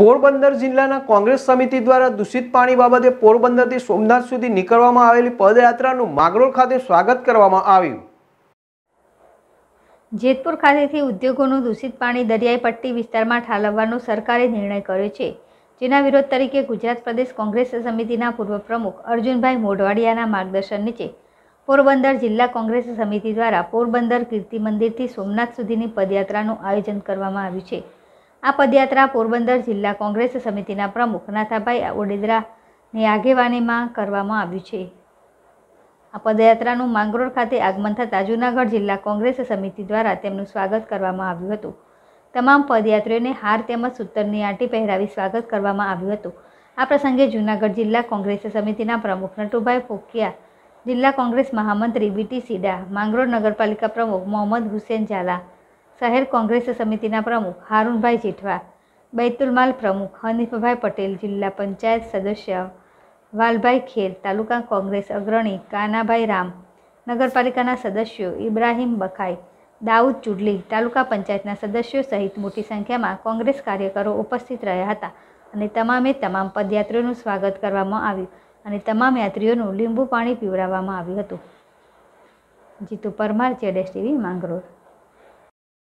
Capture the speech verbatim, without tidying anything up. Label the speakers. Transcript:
Speaker 1: પોરબંદર જિલ્લાના કોંગ્રેસ સમિતિ દ્વારા દૂષિત પાણી બાબતે પોરબંદરથી સોમનાથ સુધી નીકળવામાં આવેલી પદયાત્રાનું માંગરોળ ખાતે સ્વાગત કરવામાં આવ્યું।
Speaker 2: જેતપુર ખાતેથી ઉદ્યોગોનું દૂષિત પાણી દરિયાઈ પટ્ટી વિસ્તારમાં ઠાલવવાનો સરકારે નિર્ણય કર્યો છે, જેના વિરોધ તરીકે ગુજરાત પ્રદેશ કોંગ્રેસ સમિતિના પૂર્વ પ્રમુખ અર્જુનભાઈ મોઢવાડિયાના માર્ગદર્શન નીચે પોરબંદર જિલ્લા કોંગ્રેસ સમિતિ દ્વારા પોરબંદર કીર્તિ મંદિરથી સોમનાથ સુધીની પદયાત્રાનું આયોજન કરવામાં આવ્યું છે। આ પદયાત્રા પોરબંદર જિલ્લા કોંગ્રેસ સમિતિના પ્રમુખ નાથાભાઈ ઓડેદરાની આગેવાનીમાં કરવામાં આવ્યું છે। આ પદયાત્રાનું માંગરોળ ખાતે આગમન થતાં જૂનાગઢ જિલ્લા કોંગ્રેસ સમિતિ દ્વારા તેમનું સ્વાગત કરવામાં આવ્યું હતું। તમામ પદયાત્રીઓને હાર તેમજ સૂતરની આંટી પહેરાવી સ્વાગત કરવામાં આવ્યું હતું। આ પ્રસંગે જૂનાગઢ જિલ્લા કોંગ્રેસ સમિતિના પ્રમુખ નટુભાઈ ફોકિયા, જિલ્લા કોંગ્રેસ મહામંત્રી બીટી સીડા, માંગરોળ નગરપાલિકા પ્રમુખ મોહમ્મદ હુસેન ઝાલા, શહેર કોંગ્રેસ સમિતિના પ્રમુખ હારૂનભાઈ જેઠવા, બૈતુલમાલ પ્રમુખ હનીફભાઈ પટેલ, જિલ્લા પંચાયત સદસ્ય વાલભાઈ ખેર, તાલુકા કોંગ્રેસ અગ્રણી કાનાભાઈ રામ, નગરપાલિકાના સદસ્યો ઇબ્રાહીમ બખાઈ, દાઉદ ચુડલી, તાલુકા પંચાયતના સદસ્યો સહિત મોટી સંખ્યામાં કોંગ્રેસ કાર્યકરો ઉપસ્થિત રહ્યા હતા અને તમામે તમામ પદયાત્રીઓનું સ્વાગત કરવામાં આવ્યું અને તમામ યાત્રીઓનું લીંબુ પાણી પીવડાવવામાં આવ્યું હતું। જીતુ પરમાર, જેડેશ ટીવી, માંગરોળ।